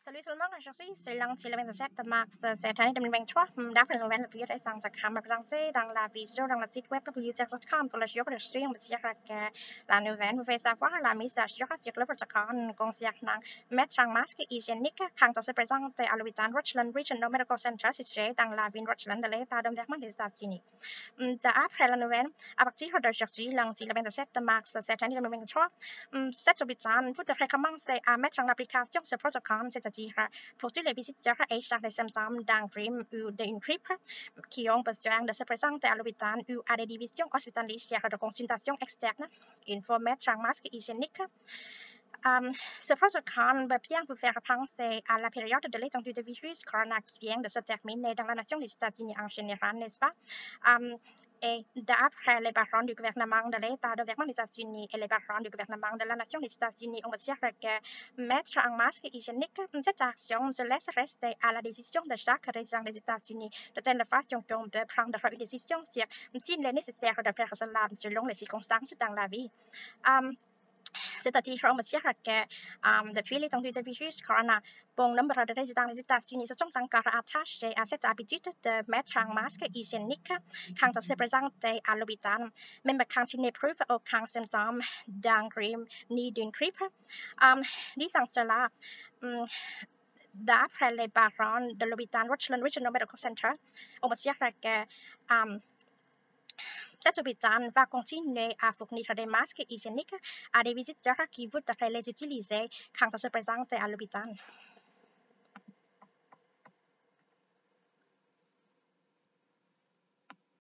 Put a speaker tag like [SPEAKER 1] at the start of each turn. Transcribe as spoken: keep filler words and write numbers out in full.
[SPEAKER 1] Salut tout le monde, aujourd'hui c'est lundi le vingt-sept mars de cette année deux mille vingt-trois. D'après les nouvelles publiées récentes, comme présenté dans la vidéo dans le site web w six point com pour le jour de suite, on va dire que la nouvelle vous fait savoir la mise à jour sur le protocole concernant mettre en masque hygiénique quand ça se présente à l'hôpital Richland Regional Medical Center situé dans la ville Richland de l'État de Vermont des États-Unis. D'après la nouvelle, à partir d'aujourd'hui, lundi le vingt-sept mars de cette année deux mille vingt-trois, cet hôpital voudrait commencer à mettre en application ce protocole, c'est-à-dire pour tous les visiteurs ayant des symptômes d'un grippe ou d'une grippe qui ont besoin de se présenter à l'hôpital ou à des divisions hospitalières de consultation externe, il faut mettre un masque hygiénique. Um, ce protocole va bien vous faire penser à la période de l'étendue du virus corona qui vient de se terminer dans la nation des États-Unis en général, n'est-ce pas? Um, et d'après les parents du gouvernement de l'État de Vermont des États-Unis et les parents du gouvernement de la nation des États-Unis, on va dire que mettre un masque hygiénique, cette action se laisse rester à la décision de chaque résident des États-Unis, de telle façon qu'on peut prendre une décision sur s'il est nécessaire de faire cela selon les circonstances dans la vie. Um, C'est-à-dire, on va dire que um, depuis l'étendue du virus corona, bon nombre de résidents des États-Unis se sont encore attachés à cette habitude de mettre un masque hygiénique quand ils se présentent à l'hôpital, même quand ils n'éprouvent aucun symptôme d'un grippe ni d'une grippe. Um, disant cela, um, d'après les parents de l'hôpital Richland Regional Medical Center, on va dire que um, cet hôpital va continuer à fournir des masques hygiéniques à des visiteurs qui voudraient les utiliser quand ils se présentent à l'hôpital.